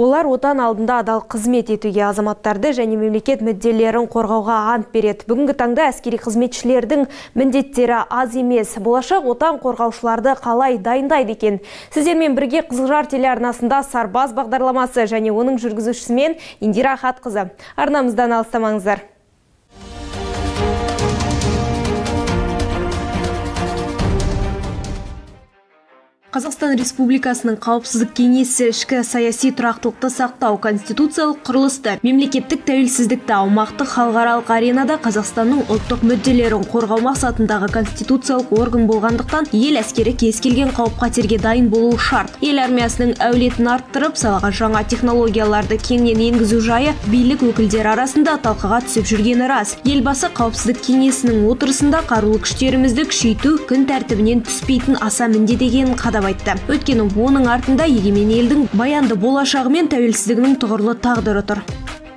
Олар отан алдында адал қызмет етуге, азаматтарды және мемлекет мүдделерін қорғауға ант береді. Бүгінгі таңда әскери қызметшілердің міндеттері аз емес. Болашақ отан қорғаушыларды қалай дайындайды екен? Сіздермен бірге Қызылжар телеарнасында Сарбаз бағдарламасы және оның жүргізушісімен Индира Хатқызы. Арнамыздан алыстамаңыздар. Қазақстан Республикасының Қауіпсіздік кеңесі ішкі саяси тұрақтылықты сақтау, конституциялық құрылысты, мемлекеттік тәуелсіздікті, аумақтық халықаралық аренада Қазақстанның ұлттық мүдделерін қорғау мақсатындағы конституциялық орган болғандықтан, ел әскері кез келген қауіп-қатерге дайын болуы шарт. Ел армиясының әулетін арттырып, салаға жаңа технологияларды кеңінен енгізу жайы билік өкілдері арасында талқыға түсіп жүргені рас. Елбасы Қауіпсіздік кеңесінің отырысында қарулы күштерімізді күшейту күн тәртібінен түспейтін аса міндет екенін қадап айтты. Өйткені оның артында егемен елдің баянды болашағы мен тәуелсіздігінің тұғырлы тағдыры тұр.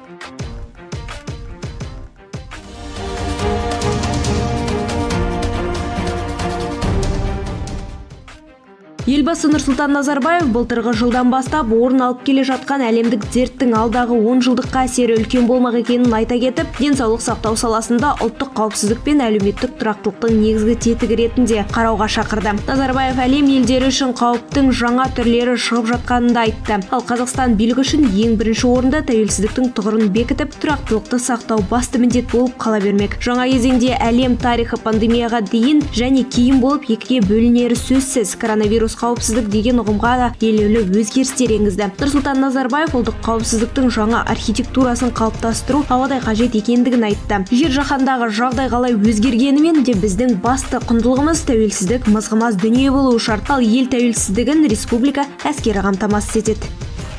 Елбасы Нұрсұлтан Назарбаев былтырғы жылдан бастап орын алып келе жатқан әлемдік дерттің алдағы 10 жылдыққа әсері үлкен болмақ екенін айта кетіп, денсаулық сақтау саласында ұлттық қауіпсіздік пен әлеуметтік тұрақтылықтың негізгі тетігі ретінде қарауға шақырды. Назарбаев әлем елдері үшін қауіптің жаңа түрлері шығып жатқанын да айтты. Ал Қазақстан билігі үшін ең бірінші орында тәуелсіздіктің тұғырын бекітіп, тұрақтылықты сақтау басты міндет болып қала бермек. Жаңа кезеңде әлем тарихы пандемияға дейін және кейін болып екіге бөлінері сөзсіз. Коронавирус қауіпсіздік деген ұғымға да елеулі өзгерістер енгізді. Нұрсұлтан Назарбаев ұлттық қауіпсіздіктің жаңа архитектурасын қалыптастыру ауадай қажет екендігін айтты. Жер жаһандағы жағдай қалай өзгергенімен де біздің басты құндылығымыз тәуелсіздік мызғымас дүние болуы шарт. Ал ел тәуелсіздігін республика әскері қамтамасыз етеді.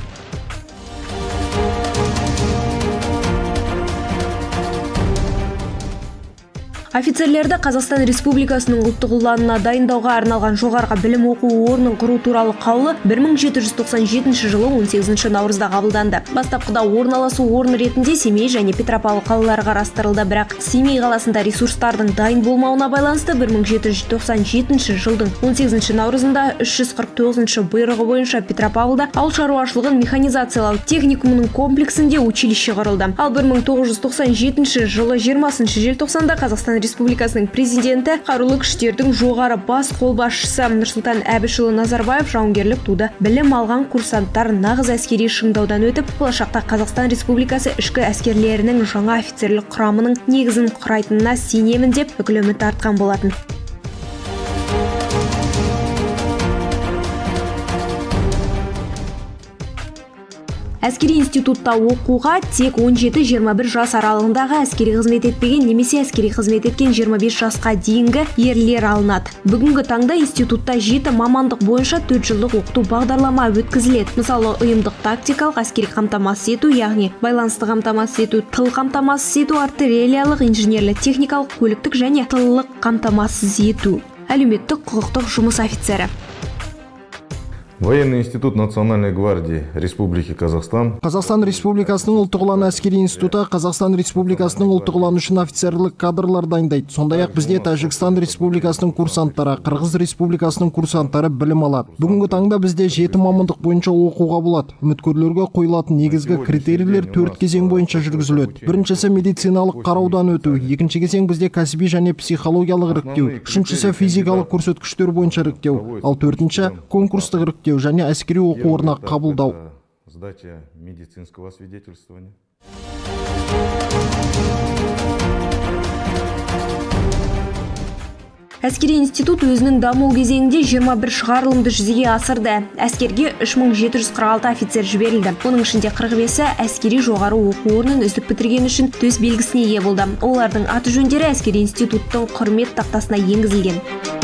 Офицерлерді Қазақстан Республикасының ұлттық ұланына дайындауға арналған жоғарғы білім оқу орнын құру туралы қаулы 1797 жылы 18 наурызда қабылданды. Бастапқыда орналасу орны ретінде Семей және Петропавл қалалары қарастырылды, бірақ Семей қаласында ресурстардың дайын болмауына байланысты 1797 жылдың 18 наурызында 349 бұйрығы бойынша Петропавлда ауыл шаруашылығын механизациялау техникумының комплексінде училище құрылды. Ал 1997 жылы 20 желтоқсанда Қазақстан Республикасының президенті қарулы күштердің жоғары бас қолбасшысы Нұрсұлтан Әбішұлы Назарбаев жауынгерлік туды білім алған курсанттар нағыз әскери шыңдаудан өтіп, болашақта Қазақстан Республикасы ішкі әскерлерінің жаңа офицерлік құрамының негізін құрайтынына сенемін деп үміт артқан болатын. Әскери институтта оқуға тек 17-21 жас аралығындағы әскери қызмет етпеген немесе әскери қызмет еткен 25 жасқа дейінгі ерлер алынады. Бүгінгі таңда институтта 7 мамандық бойынша 4 жылдық оқыту бағдарлама өткізіледі. Мысалы, ұйымдық тактикалық әскери қамтамасыз ету, яғни байланысты қамтамасыз ету, тыл қамтамасыз ету, артиллериялық, инженерлік, техникалық, көліктік және тыллық қамтамасыз ету, әлеуметтік құқықтық жұмыс офицері. Военный институт Национальной гвардии Республики Казахстан. Қазақстан Республикасының ұлттық ұланы әскери институты Қазақстан Республикасының ұлттық ұланы үшін офицерлік кадрлар дайындайды. Сондай-ақ бізде Тәжікстан Республикасының курсанттары, Қырғыз Республикасының курсанттары білім алады. Бүгінгі таңда бізде 7 мамандық бойынша оқуға болады. Үміткерлерге қойылатын негізгі критерийлер 4 кезең бойынша жүргізіледі. Біріншісі медициналық қараудан өту, екінші кезең бізде кәсіби және психологиялық іріктеу, үшіншісі физикалық көрсеткіштер бойынша іріктеу, ал төртінші конкурстық іріктеу және әскери оқу орнына қабылдау. Сдача медицинского свидетельствования. Әскери институт өзінің даму кезеңінде 21 шығарылымды жүзеге асырды. Әскерге 3746 офицер жіберілді. Оның ішінде 45-і әскери жоғары оқу орнын үздік бітірген үшін төс белгісіне ие болды. Олардың аты жөндері әскери институттың құрмет тақтасына енгізілген.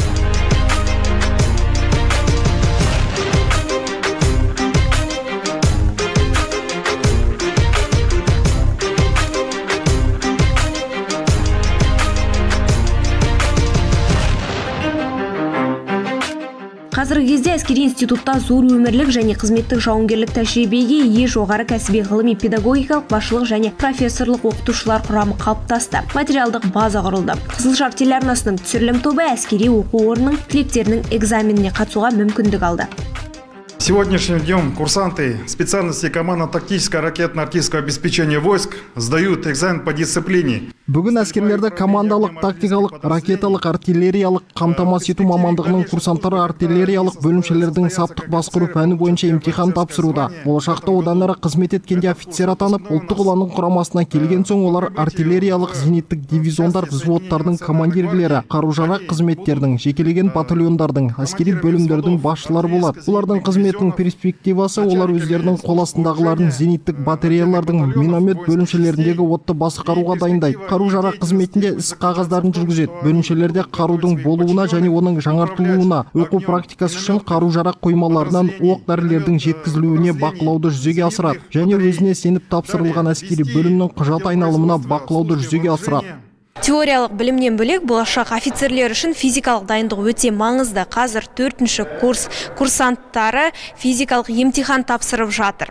Қазіргі кезде әскери институтта зор өмірлік және қызметтік жауынгерлік тәжірибеге ие жоғары кәсіби ғылыми педагогикалық басшылық және профессорлық оқытушылар құрамы қалыптасты. Материалдық база құрылды. Қызылжар телеарнасының түсірілім тобы әскери оқу орнының түлектерінің экзаменіне қатысуға мүмкіндік алды. Сегодняшним днем курсанты специальности командно-тактическое ракетно-артиллерийского обеспечения войск сдают экзамен по дисциплине. Бүгін әскерлерді командалық, тактикалық, ракеталық, артиллериялық қамтамасыз ету мамандығының курсанттары артиллериялық бөлімшелердің саптық басқару пәні бойынша емтихан тапсыруда. Болашақта одан әрі қызмет еткенде офицер атанып, ұлттық ұланның құрамасына келген соң олар артиллериялық зениттік дивизиондар взводтардың командирлері, қару-жарақ қызметтердің, жекелеген батальондардың, әскери бөлімдердің басшылары болады. Олардың қызметінің перспективасы олар өздерінің қол астындағыларын зениттік батареялардың, миномет бөлімшелеріндегі отты басқаруға дайындайды. Қару-жарақ қызметінде іс қағаздарын жүргізеді. Бөлімшелерде қарудың болуына және оның жаңартылуына, оқу практикасы үшін қару-жарақ қоймаларынан оқ-дәрілердің жеткізілуіне бақылауды жүзеге асырады және өзіне сеніп тапсырылған әскери бөлімнің құжат айналымына бақылауды жүзеге асырады. Теориялық білімнен бөлек болашақ офицерлер үшін физикалық дайындық өте маңызды. Қазір 4-ші курс курсанттары физикалық емтихан тапсырып жатыр.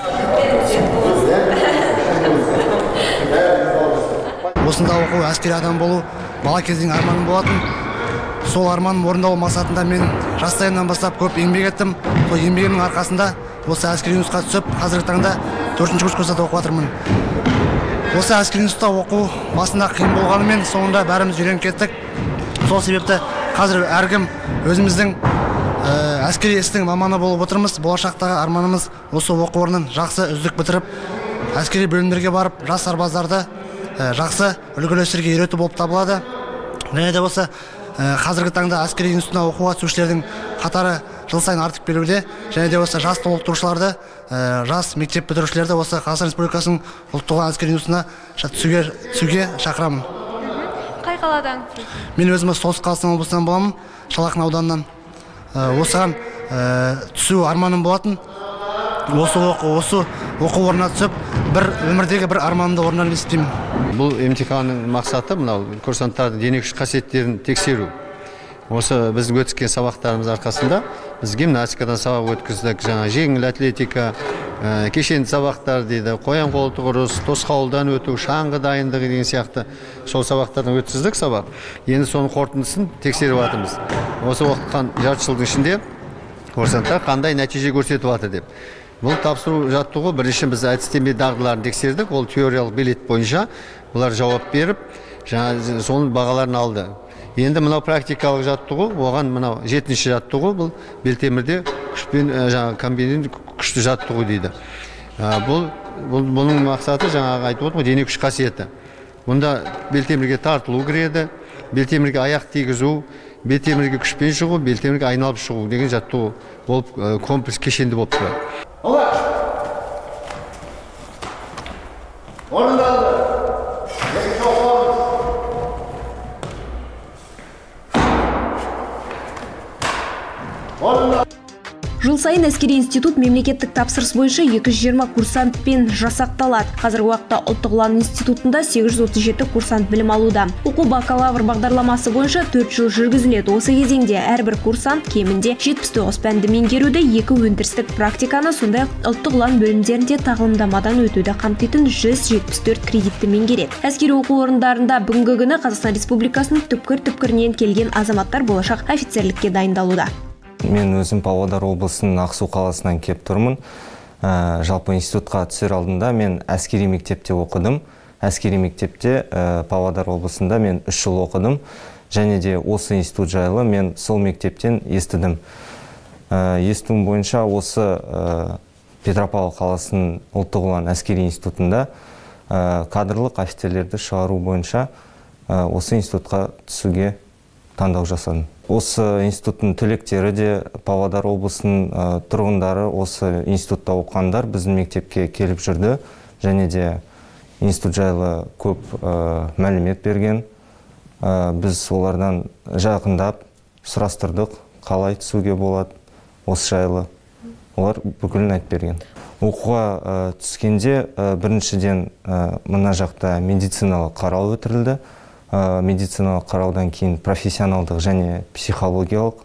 Осында оқу, әскери адам болу бала кезден арманым болатын. Сол арманым орындалу мақсатында мен жастайымнан бастап көп еңбек еттім. Сол еңбегімнің арқасында осы әскери институтқа түсіп, қазіргі таңда 4-ші курста оқып жатырмын. Осы әскери институтта оқу басында қиын болғанымен, соңында бәріміз үйреніп кеттік. Сол себепті қазір әркім өзіміздің әскери істің маманы болып отырмыз. Болашақтағы арманымыз осы оқу орнын жақсы үздік бітіріп, әскери бөлімдерге барып, жас сарбаздарды жақсы үлгілі істерге үйрету болып табылады. Және де осы қазіргі таңда әскери институтына оқуға түсушілердің қатары жыл сайын артып келуде. Және де осы жас толықтырушыларды, жас мектеп бітірушілерді осы Қазақстан Республикасының ұлттық әскери институтына түсуге шақырамын. Қай қаладан? Мен өзім Солтүстік Қазақстан облысынан боламын, Шалақин ауданынан. Осыған түсу арманым болатын. Осы оқу орнына түсіп, өмірдегі бір арманымды орындалып естимін. Бұл емтиханның мақсаты мынау курсанттардың дене күш қасиеттерін тексеру. Осы біздің өткен сабақтарымыз арқасында біз гимнастикадан сабақ өткіздік, жаңа жеңіл атлетика, кешенді сабақтар дейді, қоян қолтық ұрыс, тосқауылдан өту, шаңғы дайындығы деген сияқты сол сабақтардан өткіздік сабақ. Енді соның қорытындысын тексеріп жатырмыз. Осы оқытқан жарты жылдың ішінде курсанттар қандай нәтиже көрсетіп жатыр деп. Бұл тапсыру жаттығу бірінші біз әдістеме дағдыларын тексердік. Ол теориялық билет бойынша бұлар жауап беріп, жаңа соның бағаларын алды. Енді мынау практикалық жаттығу, оған мынау 7-ші жаттығу, бұл белтемірде күшпен жаңа комбинированный күшті жаттығу дейді. Бұның мақсаты жаңағы айтып отырмын, дене күш қасиеті. Бұнда белтемірге тартылу кіреді, белтемірге аяқ тигізу, белтемірге күшпен шығу, белтемірге айналып шығу деген жаттығу болып комплекс кешенді болып тұрады. Жыл сайын әскери институт мемлекеттік тапсырыс бойынша 220 курсантпен жасақталады. Қазіргі уақытта ұлттық ұлан институтында 837 курсант білім алуда. Оқу бакалавр бағдарламасы бойынша 4 жыл жүргізіледі. Осы кезеңде әрбір курсант кемінде 79 пәнді меңгеруді, 2 өндірістік практиканы, сондай ұлттық ұлан бөлімдерінде тағылымдамадан өтуді қамтитын 174 кредитті меңгереді. Әскери оқу орындарында бүгінгі күні Қазақстан Республикасының түпкір-түпкірінен келген азаматтар болашақ офицерлікке дайындалуда. Мен өзім Павлодар облысының Ақсу қаласынан кеп тұрмын. Жалпы институтқа түсер алдында мен әскери мектепте оқыдым. Әскери мектепте Павлодар облысында мен 3 жыл оқыдым. Және де осы институт жайлы мен сол мектептен естідім. Естуім бойынша осы Петропавл қаласының ұлттық ұлан әскери институтында кадрлық офицерлерді шығару бойынша осы институтқа түсуге таңдау жасадым. Осы институттың түлектері де Павлодар облысының тұрғындары осы институтта оқығандар біздің мектепке келіп жүрді. Және де институт жайлы көп мәлімет берген. Біз олардан жақындап сұрастырдық, қалай түсуге болады осы жайлы. Олар бүкілін айтып берген. Оқуға түскенде біріншіден мына жақта медициналық қарау өтірілді. Медициналық қараудан кейін профессионалдық және психологиялық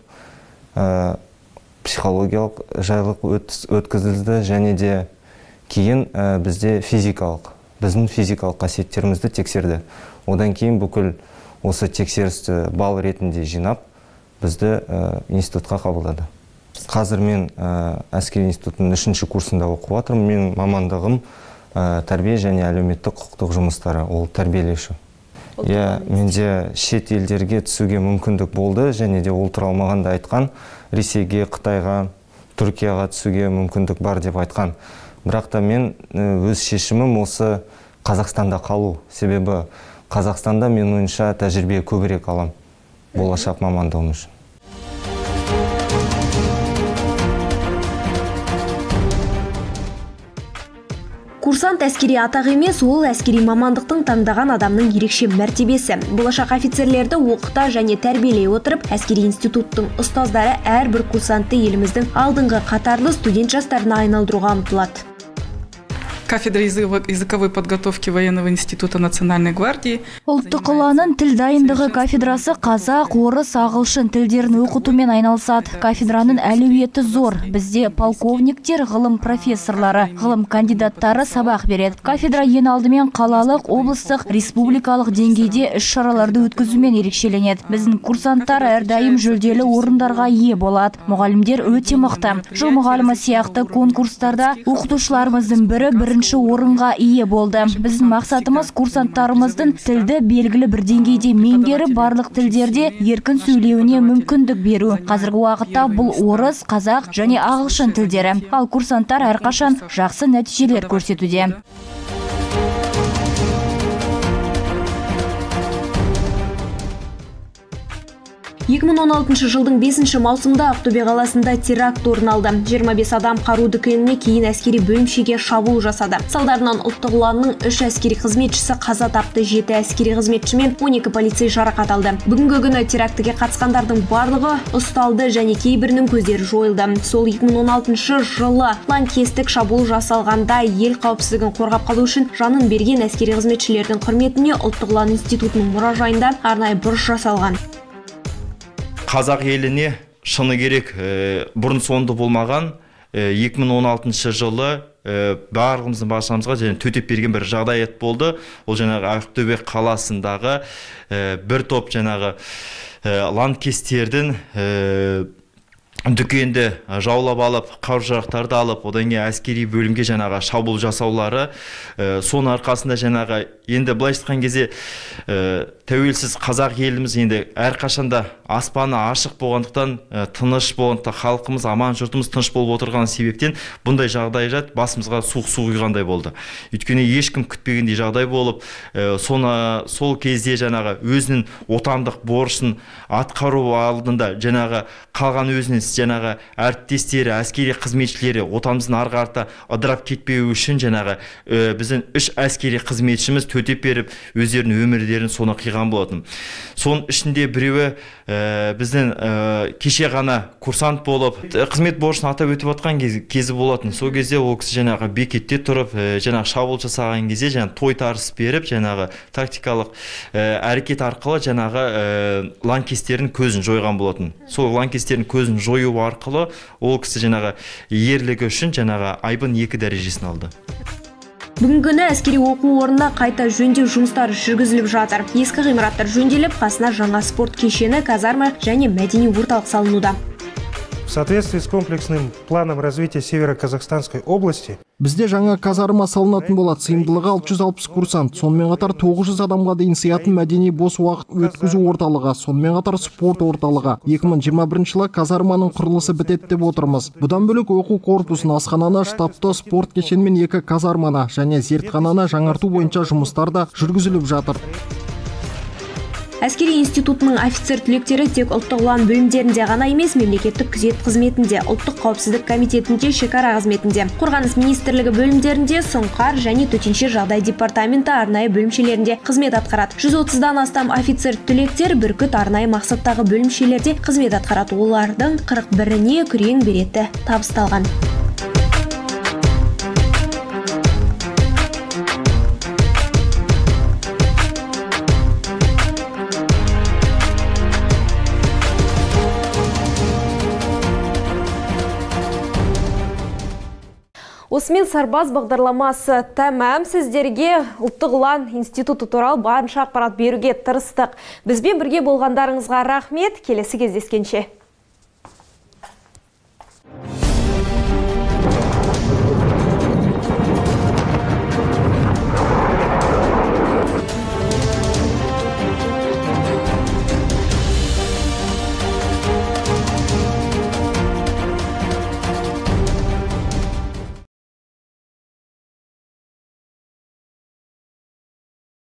жайлық өткізілді. Және де кейін біздің физикалық қасиеттерімізді тексерді. Одан кейін бүкіл осы тексерісті балл ретінде жинап, бізді институтқа қабылдады. Қазір мен әскери институтының 3-ші курсында оқып жатырмын. Менің мамандығым тәрбие және әлеуметтік құқықтық жұмыстары, ол тәрбиелеуші. Менде шет елдерге түсуге мүмкіндік болды, және де ол туралы маған да айтқан. Ресейге, Қытайға, Түркияға түсуге мүмкіндік бар деп айтқан. Бірақ та мен өз шешімім осы Қазақстанда қалу. Себебі Қазақстанда мен ойынша тәжірибе көбірек алам болашақ мамандығым үшін. Курсант әскери атақ емес, ол әскери мамандықтың таңдаған адамның ерекше мәртебесі. Болашақ офицерлерді оқыта және тәрбиелей отырып, әскери институттың ұстаздары әрбір курсантты еліміздің алдыңғы қатарлы студент жастарына айналдыруға ұмтылады. Кафедра языковой подготовки военного института Национальной гвардии. Ұлттық ұланның тіл дайындығы кафедрасы қазақ, орыс, ағылшын тілдерін оқытумен айналысады. Кафедраның әлеуеті зор. Бізде полковниктер, ғылым профессорлары, ғылым кандидаттары сабақ береді. Кафедра ең алдымен қалалық, облыстық, республикалық деңгейде іс-шараларды өткізумен ерекшеленеді. Біздің курсанттар әрдайым жүлделі орындарға ие болады. Мұғалімдер өте мықты. Жыл мұғалімі сияқты конкурстарда оқытушыларымыздың бірінші орынға ие болды. Біздің мақсатымыз курсанттарымыздың тілді белгілі бір деңгейде меңгеріп, барлық тілдерде еркін сөйлеуіне мүмкіндік беру. Қазіргі уақытта бұл орыс, қазақ және ағылшын тілдері. Ал курсанттар әрқашан жақсы нәтижелер көрсетуде. 2016 жылдың 5 маусымда Ақтөбе қаласында теракт орын алды. 25 адам қару дүкеніне кейін әскери бөлімшеге шабуыл жасады. Салдарынан ұлттық ұланның 3 әскери қызметшісі қаза тапты, 7 әскери қызметші мен 12 полицей жарақат алды. Бүгінгі күні терактіге қатысқандардың барлығы ұсталды және кейбірінің көздері жойылды. Сол 2016 жылы лаңкестік шабуыл жасалғанда ел қауіпсіздігін қорғап қалу үшін жанын берген әскери қызметшілердің құрметіне ұлттық ұлан институтының мұражайында арнайы бұрыш жасалған. Қазақ еліне шыны керек бұрын соңды болмаған 2016 жылы барлығымыздың баршамызға және төтеп берген бір жағдай болды. Ол жаңағы Ақтөбе қаласындағы бір топ жаңағы лаңкестердің дүкенді жаулап алып, қару-жарақтарды алып, одан кейін әскери бөлімге жаңағы шабуыл жасаулары, соның арқасында жаңағы енді былай айтқан кезде тәуелсіз қазақ еліміз енді әрқашанда аспаны ашық болғандықтан, тыныш болғандықтан, халқымыз аман, жұртымыз тыныш болып отырған себептен бұндай жағдайлар басымызға суық су құйғандай болды. Өйткені ешкім күтпегендей жағдай болып, сол кезде жаңағы өзінің отандық борышын атқару алдында жаңағы қалған өзінің жаңағы әріптестері, әскери қызметшілері отанымыздың арғы арта ыдырап кетпеуі үшін жаңағы біздің 3 әскери қызметшіміз төтеп беріп, өздерінің өмірлерін соны қиған болатын. Соның ішінде біреуі біздің кеше ғана курсант болып, қызмет борышын атап өтіп отқан кезі болатын. Сол кезде ол кісі жаңағы бекетте тұрып, жаңағы шабуыл жасаған кезде жаңағы той тарыс беріп, жаңағы тактикалық әрекет арқылы жаңағы лаңкестердің көзін жойған болатын. Сол лаңкестердің көзін жою арқылы ол кісі жаңағы ерлігі үшін жаңағы айбын 2 дәрежесін алды. Бүгінгі күні әскери оқу орнына қайта жөндеу жұмыстары жүргізіліп жатыр. Ескі ғимараттар жөнделіп, қасына жаңа спорт кешені, казарма және мәдени орталық салынуда. В соответствии с комплексным планом развития Северо-Казахстанской области Бізде жаңа казарма салынатын болады. Сыйымдылығы 660 курсант, сонымен қатар 900 адамға дейін сиятын мәдени бос уақыт өткізу орталығы, сонымен қатар спорт орталығы. 2021 жылы казарманың құрылысы бітеді деп отырмыз. Бұдан бөлек оқу корпусын, асхананы, штабты, спорт кешені мен 2 казарманы және зертхананы жаңарту бойынша жұмыстар да жүргізіліп жатыр. Әскери институтының офицер түлектері тек ұлттық ұлан бөлімдерінде ғана емес, мемлекеттік күзет қызметінде, ұлттық қауіпсіздік комитетінде, шекара қызметінде, қорғаныс министрлігі бөлімдерінде, сұңқар және төтенше жағдай департаменті арнайы бөлімшелерінде қызмет атқарады. 130-дан астам офицер түлектер бүркіт арнайы мақсаттағы бөлімшелерде қызмет атқарады. Олардың 41-не күрең береті табысталған. Осымен Сарбаз бағдарламасы тәмам. Сіздерге ұлттық ұлан институты туралы барынша ақпарат беруге тырыстық. Бізбен бірге болғандарыңызға рахмет. Келесі кездескенше.